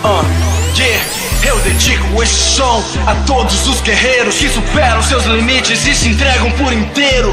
Eu dedico esse som a todos os guerreiros que superam seus limites e se entregam por inteiro.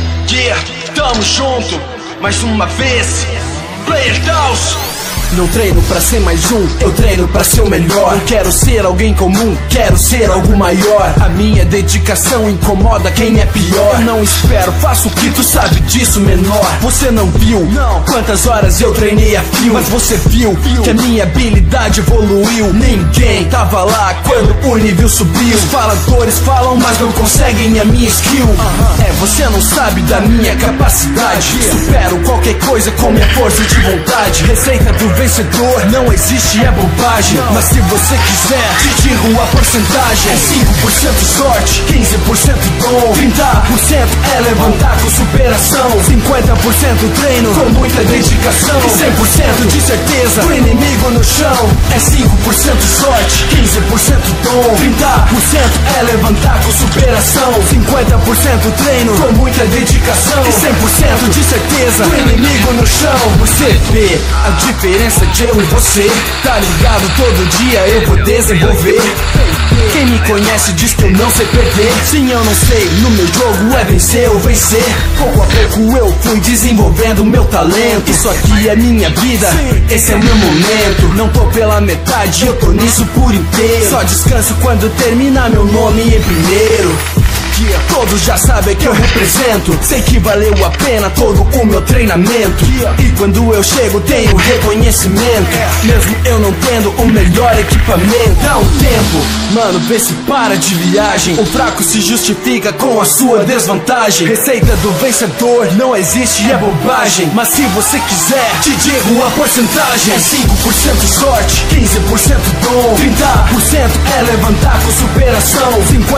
Tamo junto, mais uma vez, Player Taos. Não treino pra ser mais um, eu treino pra ser o melhor. Não quero ser alguém comum, quero ser algo maior. A minha dedicação incomoda quem é pior. Eu não espero, faço o que tu sabe disso, menor. Você não viu quantas horas eu treinei a fio, mas você viu que a minha habilidade evoluiu. Ninguém tava lá quando o nível subiu. Os faladores falam, mas não conseguem a minha skill. Você não sabe da minha capacidade. Supero qualquer coisa com minha força de vontade. Receita do vencedor não existe, é bobagem. Mas se você quiser, te digo a porcentagem. 5% sorte, 15% dom, 30% é levantar com superação, 50% treino com muita dedicação, e 100% de certeza do inimigo no chão. É 5% sorte, 15% dom, 30% é levantar com superação, 50% treino com muita dedicação, e 100% de certeza do inimigo no chão. Você vê a diferença de eu e você, tá ligado? Todo dia eu vou desenvolver. Quem me conhece diz que eu não sei perder. Sim, eu não sei, no meu jogo é vencer ou vencer. Pouco a pouco eu fui desenvolvendo meu talento. Isso aqui é minha vida, esse é meu momento. Não tô pela metade, eu tô nisso por inteiro. Só descanso quando terminar meu nome em primeiro. Todos já sabem que eu represento, sei que valeu a pena todo o meu treinamento. E quando eu chego tenho reconhecimento, mesmo eu não tendo o melhor equipamento. Dá um tempo, mano, vê se para de viagem. O fraco se justifica com a sua desvantagem. Receita do vencedor não existe, é bobagem. Mas se você quiser, te digo a porcentagem. É 5% sorte, 15% dom, 30% é levantar com superação,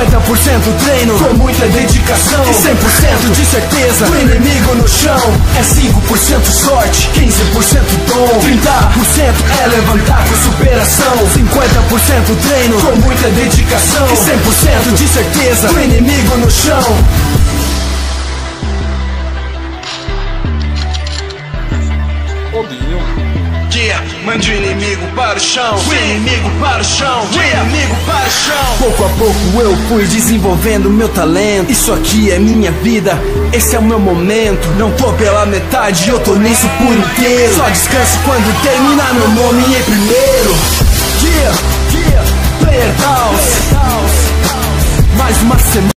50% treino com muita dedicação, e 100% de certeza do inimigo no chão. É 5% sorte, 15% dom, 30% é levantar com superação, 50% treino com muita dedicação, e 100% de certeza do inimigo no chão. Mande o inimigo para o chão, o inimigo para o chão, o inimigo para o chão. Pouco a pouco eu fui desenvolvendo meu talento. Isso aqui é minha vida, esse é o meu momento. Não tô pela metade, eu tô nisso por inteiro. Só descanso quando terminar meu nome em primeiro. Player Taos. Mais uma semana.